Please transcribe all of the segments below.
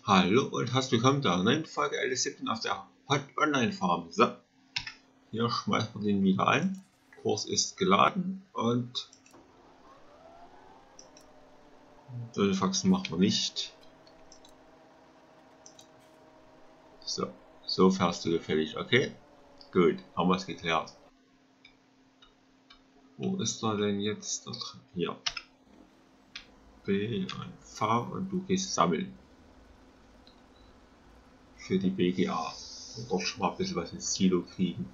Hallo und herzlich willkommen zur neuen Folge LS17 auf der Hot Online Farm. So, hier schmeißen wir den wieder an. Kurs ist geladen und Faxen machen wir nicht. So fährst du gefällig, okay? Gut, haben wir es geklärt. Wo ist er denn jetzt? Hier. B und V und du gehst sammeln. Für die BGA. Und dort schon mal ein bisschen was ins Silo kriegen.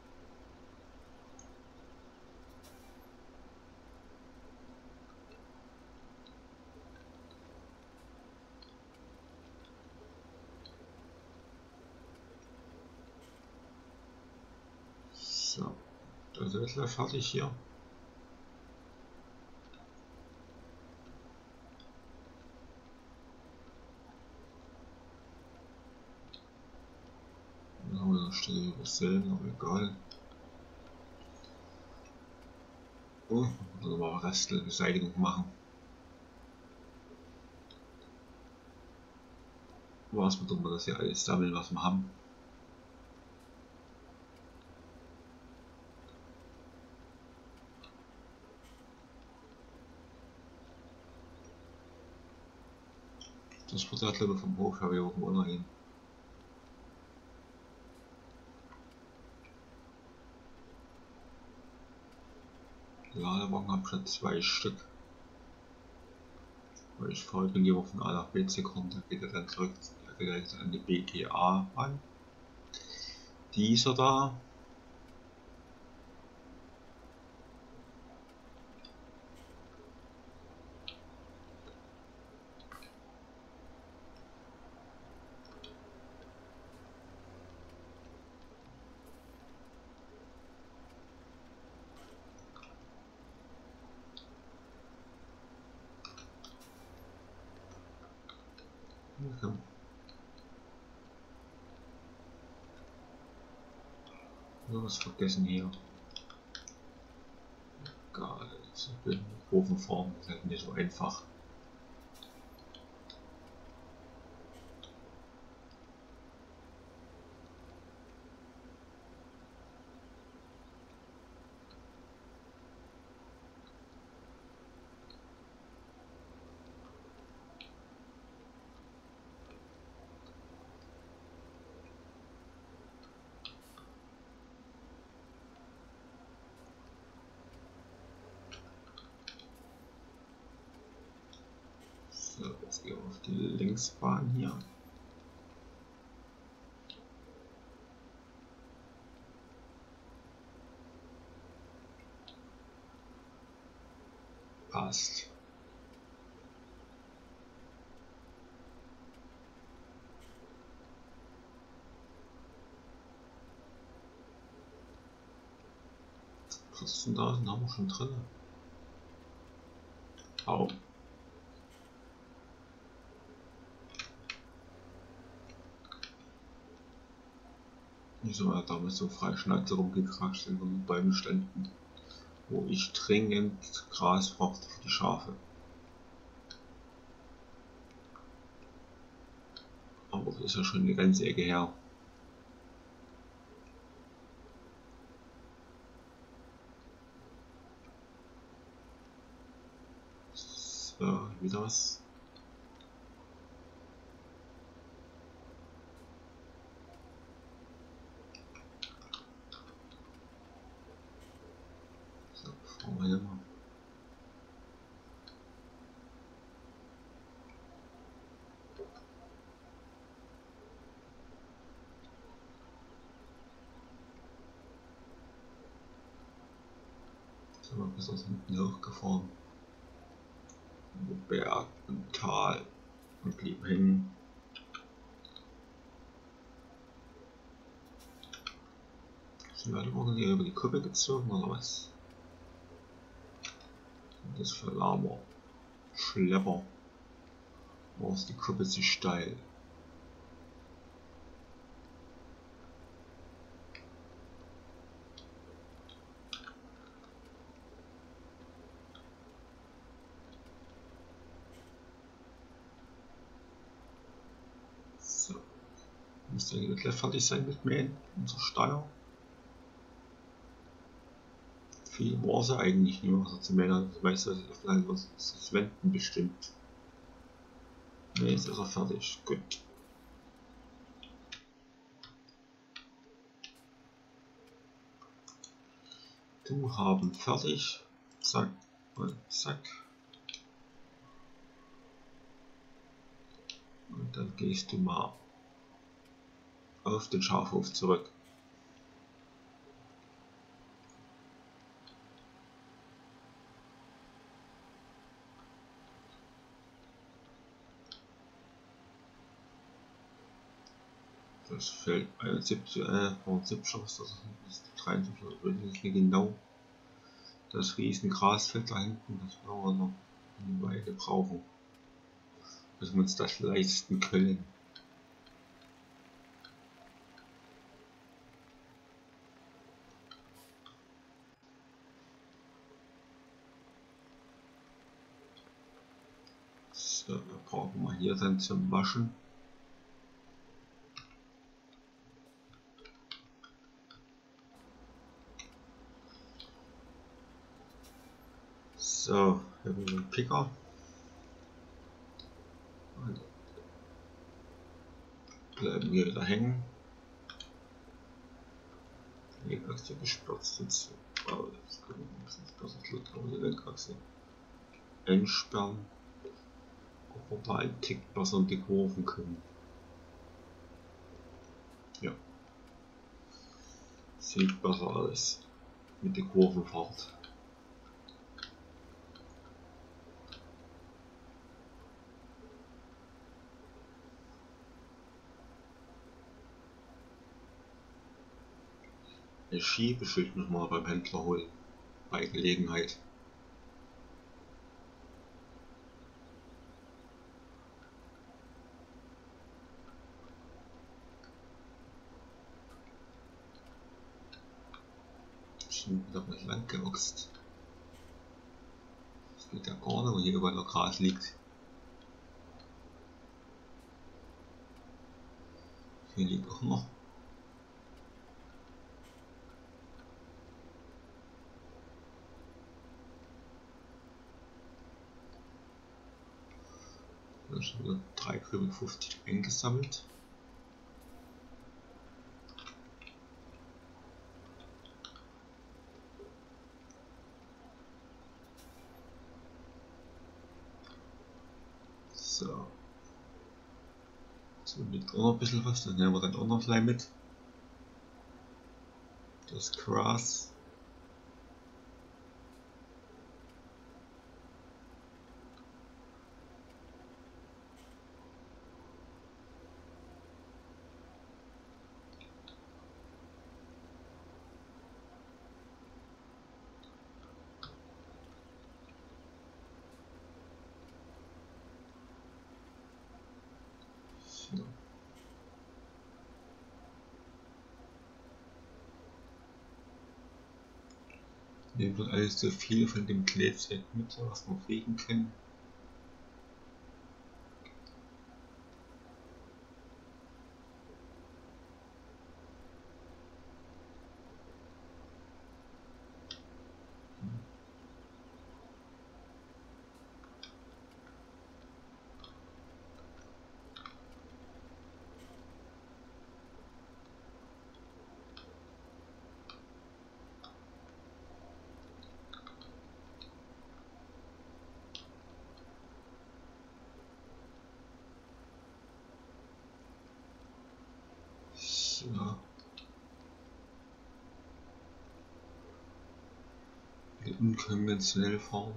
So, das ist ja fertig hier. Dann haben wir eine Stelle übersehen, aber egal. Oh, also mal Restbeseitigung machen. Was wir tun, das hier alles sammeln, was wir haben. Das Porträtlevel vom Hof habe ich irgendwo untergehen. Ladewagen habe ich schon 2 Stück. Weil ich vorher bin, die von A nach B zu kommen, da geht er dann zurück direkt an die BGA an. Dieser da. Okay. Nur was vergessen hier. Egal, das ist eine Ofenform, das ist halt nicht so einfach. So, jetzt gehen wir auf die Linksbahn hier. Passt. Was denn da? Den haben wir schon drin. Au. Wieso war damals so frei Schnauze rumgekratscht in den Bäumen standen, wo ich dringend Gras brauchte für die Schafe. Aber das ist ja schon eine ganze Ecke her. So, wieder was. So, fahren wir hier mal. Sind wir bis aus hinten hochgefahren. Berg und Tal und blieben hängen. Sind wir alle morgen hier über die Kuppe gezogen oder was? Und das für Lama. Schlepper. Wo ist die Kuppe zu steil? Müsste eigentlich gleich fertig sein mit Mähen, unser Steuer. Viel war sie eigentlich nicht mehr, was er zu mähen. Das meiste was das Wenden bestimmt. Ne, jetzt ist er fertig. Gut. Du haben fertig. Zack und zack. Und dann gehst du mal auf den Schafhof zurück. Das Feld 71, 70, was das ist, 73, das ist nicht genau. Das riesen Grasfeld da hinten, das werden wir noch eine Weile brauchen, bis wir uns das leisten können. So, wir brauchen wir hier dann zum Waschen. So, hier haben wir einen Picker. Und bleiben wir wieder hängen. Die Achse gespürzt jetzt. Oh, jetzt können wir die Lenkachse entsperren. Ob wir da einen Tick besser in die Kurven können. Ja. Sieht besser aus mit der Kurvenfahrt. Ein Schiebeschild nochmal beim Händler holen, bei Gelegenheit. Schon wieder mal lang geoxt. Das geht ja gar nicht, wo hier überall noch Gras liegt. Hier liegt auch noch. Da ist schon wieder 3,50 eingesammelt. So. So liegt auch noch ein bisschen was, dann nehmen wir dann auch noch gleich mit. Das Gras. So. Nehmen wir alles so viel von dem Kleebzeug mit, was wir fliegen können. So. Wir unkonventionell fahren.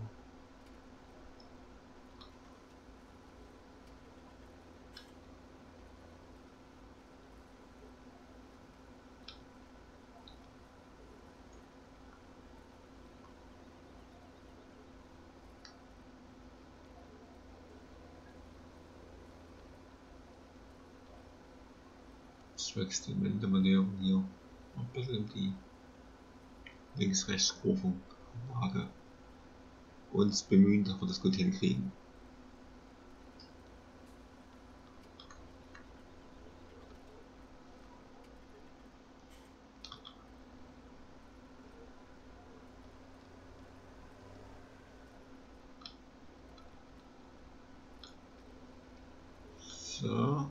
Wächst die Wendemanöver hier ein bisschen in die Links-Rechts-Kurven Waage uns bemühen, dass wir das gut hinkriegen. So.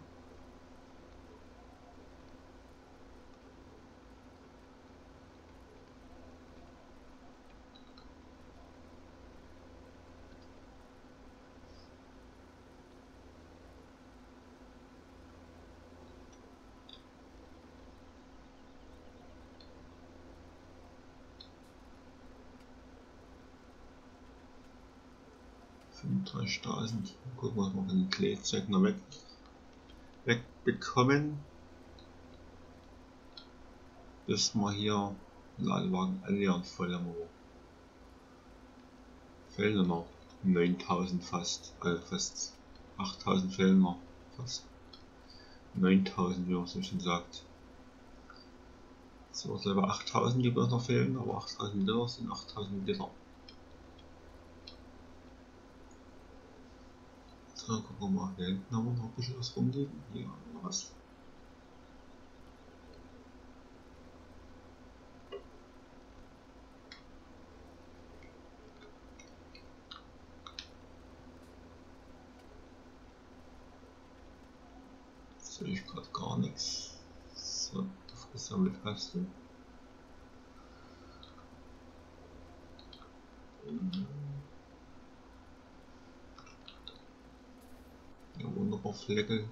Gucken, was wir von den Kleezeug noch wegbekommen, bis wir hier den Ladewagen annähernd voll haben. Fehlen noch 9000 fast, fast 8000 fehlen noch, fast 9000, wie man so schön sagt. So, selber 8000 die noch fehlen, aber 8000 Liter sind 8000 Liter. So, gucken wir mal, hier hinten haben wir noch ein bisschen was rumliegen. Hier haben wir was. Sehe ich gerade gar nichts. So, aufgesammelt hast du. Ja, wunderbar Flecke.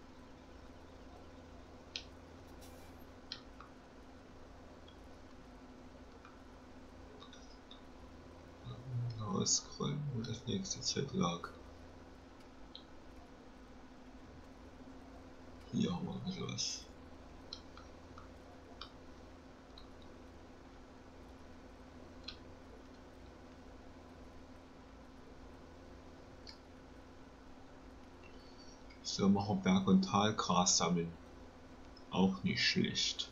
Scrollen, wo das nächste Zeit lag. Hier haben wir ein bisschen was. So, machen wir Berg- und Talgras sammeln. Auch nicht schlecht.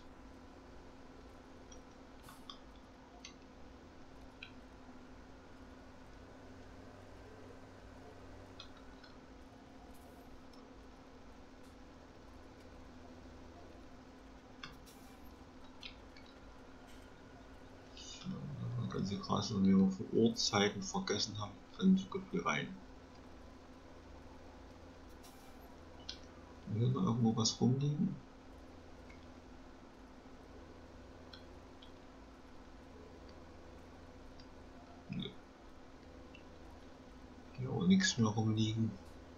Ganze Gras, wenn wir von Uhrzeiten vergessen haben, dann so viel rein. Hier noch irgendwo was rumliegen. Nee. Hier auch nichts mehr rumliegen.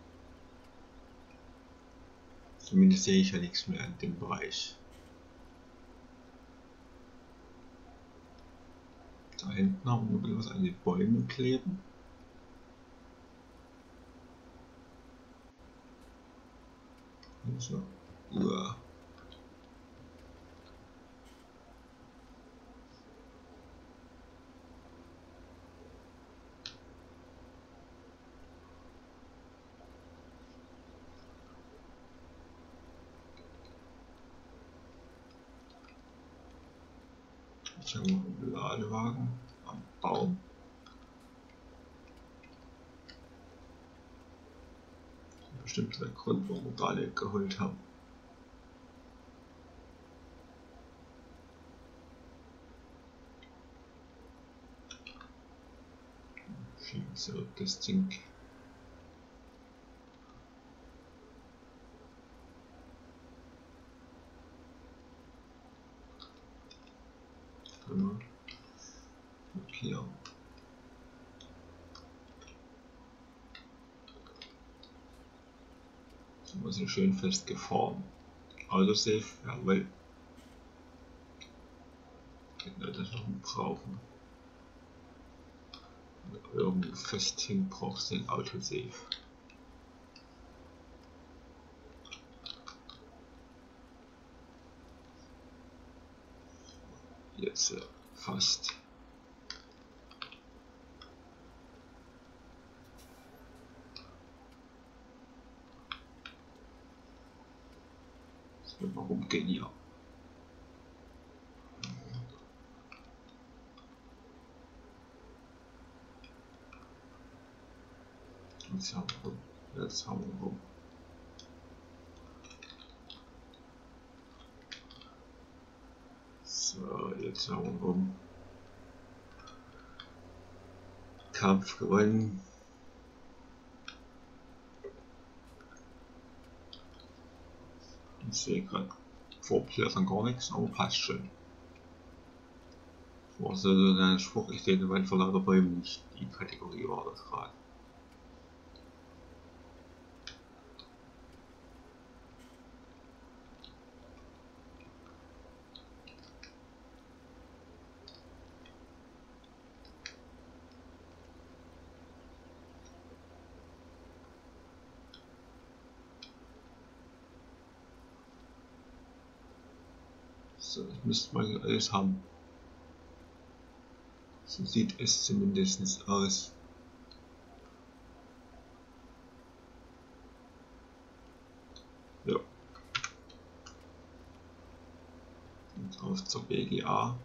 Zumindest sehe ich ja nichts mehr in dem Bereich. Da hinten haben wir noch was an den Bäumen kleben. So. Uah. Jetzt haben wir einen Ladewagen am Baum. Bestimmt der Grund, warum wir da nicht geholt haben. Schieben zurück das Ding. Hier. So muss ich schön festgefahren. Autosave, jawohl. Genau, das noch brauchen. Irgendwo festhängen brauchst du den Autosave. Jetzt fast. Das wird mal rumgehen hier. Jetzt haben wir rum. Jetzt haben wir rum. So, jetzt haben wir rum. Kampf gewonnen. Ich sehe gerade Vorblättern gar nichts, aber passt schon. Das war so ein Spruch, ich sehe den Wald vor lauter Bäumen nicht. Die Kategorie war das gerade. So, das müsste man alles haben. So sieht es zumindest aus. Ja. Und auf zur BGA.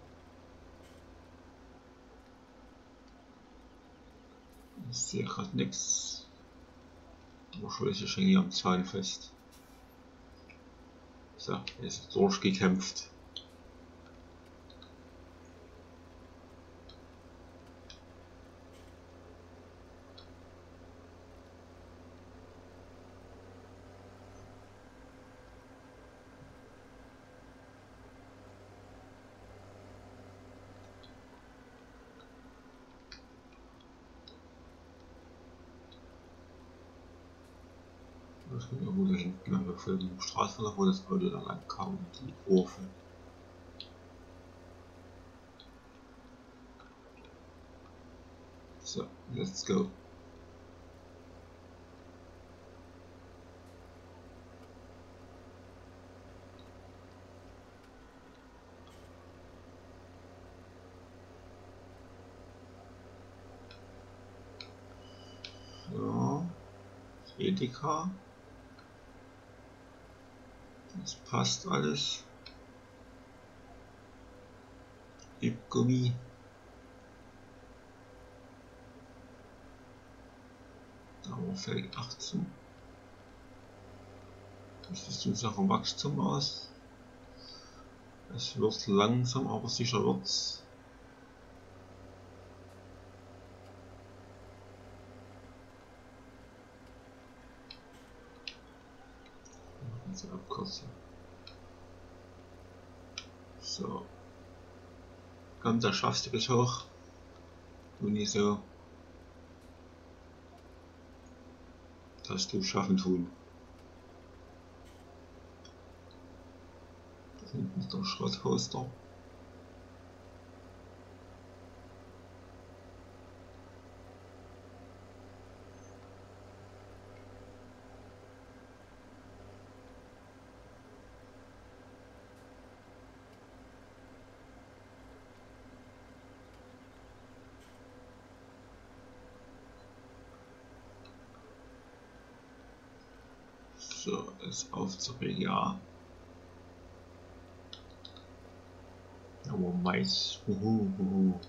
Ich sehe gerade nichts. Wahrscheinlich ist schon hier am Zaun fest. So, jetzt ist durchgekämpft. Das geht irgendwo da hinten an der folgenden Straße, wo das Auto da lang kam und die Kurve. So, let's go. So, Edeka. Das passt alles. Gummi. Aber Feld 18. Das sieht uns nach dem Wachstum aus. Es wird langsam, aber sicher wird's. Abkürzung. So. Komm, da schaffst du bis hoch. Du nicht so. Das du schaffen tun. Da hinten ist der Schrottposter. So, ist auf zur BGA. Aber Mais. Haben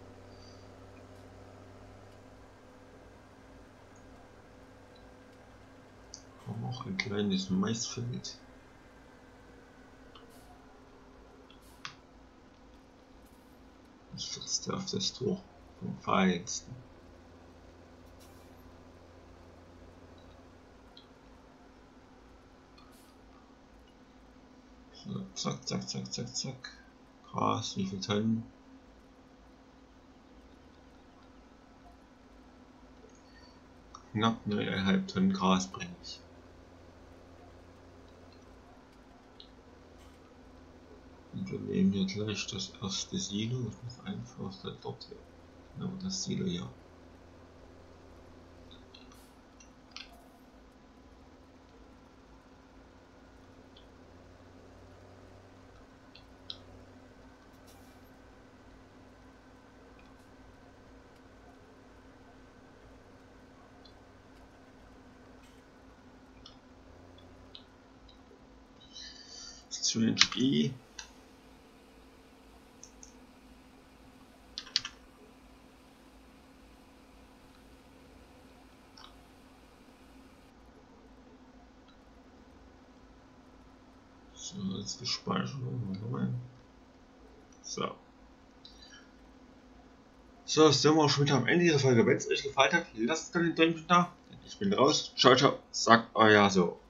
auch ein kleines Maisfeld. Das stürzt auf das Tor vom Feinsten. So, zack, zack, zack, zack, zack. Gras, wie viel Tonnen? Knapp 9,5 Tonnen Gras bringe ich. Und wir nehmen hier gleich das erste Silo. Ich muss einfach dort hier. Genau, das Silo hier. I. So, jetzt die Speicherung. So. So, sind wir schon wieder am Ende dieser Folge. Wenn es euch gefallen hat, lasst gerne ein Däumchen da. Ich bin raus. Ciao, ciao. Sagt euer so.